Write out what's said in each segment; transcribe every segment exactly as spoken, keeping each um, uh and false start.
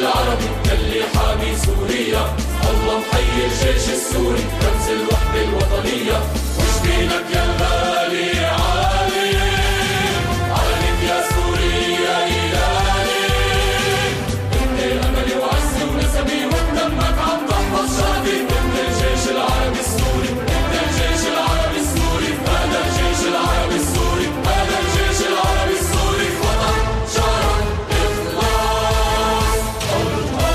العربي يلي حامي سوريا، الله محيي الجيش السوري رمز الوحدة الوطنية. وش بينك يا الغالي عالي، عليك يا سوريا إلهي، انت أملي وعزي ونسبي ودمك عم تحفظ شرفي. انت الجيش العربي السوري، انت الجيش العربي السوري، هذا الجيش العربي السوري، هذا الجيش العربي السوري. وطن شرف إخلاص الله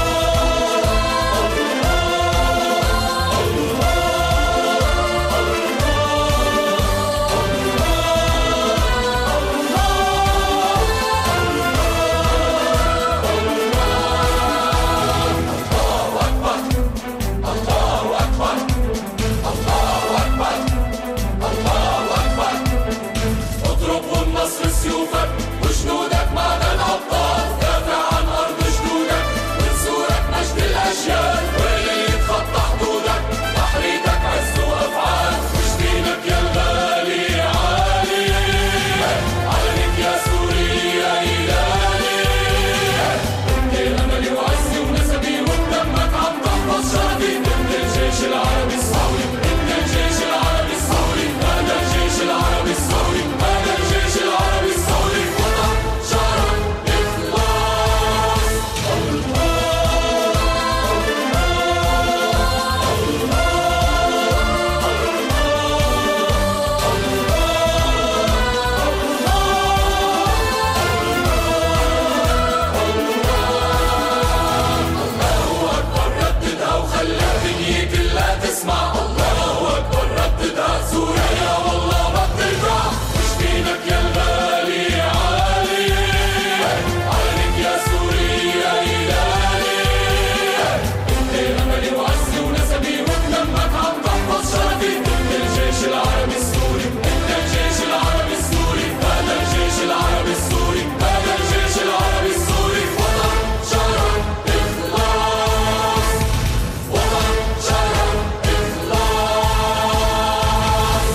سيوفك وجنودك معدن أبطال، دافع عن أرض جدودك ونسورك مجد الأجيال، واللي يتخطى حدودك تحريتك عز وأفعال. وش بينك يا الغالي عالي، عليك يا سوريا إلهي، انت أملي وعزي ونسبي ودمك عم تحفظ شرفي. انت الجيش العربي الثوري، انت الجيش العربي الثوري، هذا الجيش العربي الثوري، هذا الجيش العربي الثوري. وطن شرف إخلاص الله أكبر. رددها وخلي الدنيا كلها تسمع. الله أكبر، رددها سوريا والله ما بترجع. وش بينك يا الغالي عالي، عليك يا سوريا إلهي، انت أملي وعزي ونسبي ودمك عم تحفظ شرفي. انت الجيش العربي السوري، انت الجيش العربي السوري، هذا الجيش العربي السوري، هذا الجيش العربي السوري. وطن شرف إخلاص، وطن شرف إخلاص.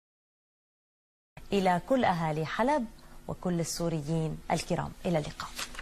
إلى كل أهالي حلب وكل السوريين الكرام، إلى اللقاء.